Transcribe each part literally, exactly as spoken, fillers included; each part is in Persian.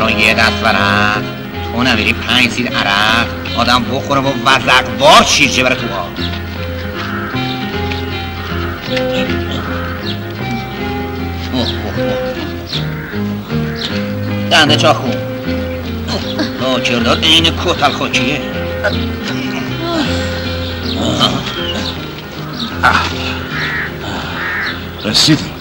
الان یه دست برن تو نمیری پنج سید عرق آدم بخوره و وزقوار شیرجه بره تو ها. دنده چاخون لاکردار این کتل خاکیه. رسیدیم.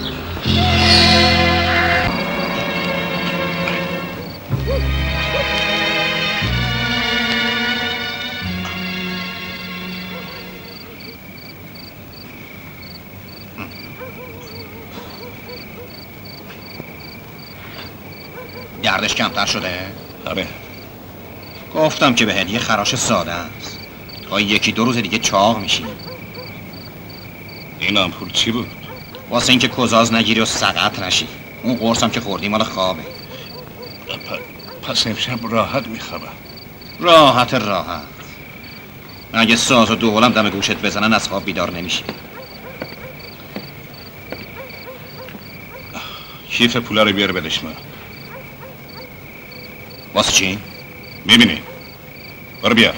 گردش کمتر شده؟ آره. گفتم که بهت یه خراش ساده است تا یکی دو روز دیگه چاق میشی. این آمپول چی بود؟ واسه اینکه کزاز نگیری و سقط نشی. اون قرصم که خوردی مال خوابه. پس امشب راحت میخوابم. راحت راحت اگه ساز و دوغلم دم گوشت بزنن از خواب بیدار نمیشی. کیف پولا رو بیار بدش من. واسه چی؟ میبینی برو بیار.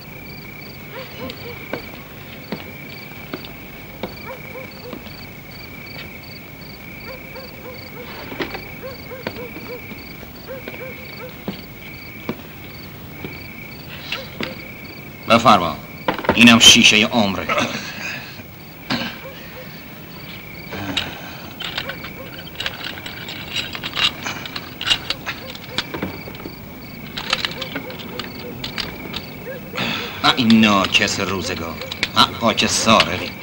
بفرما اینم شیشه عمره. این ناکس روزگار حقا که سارقی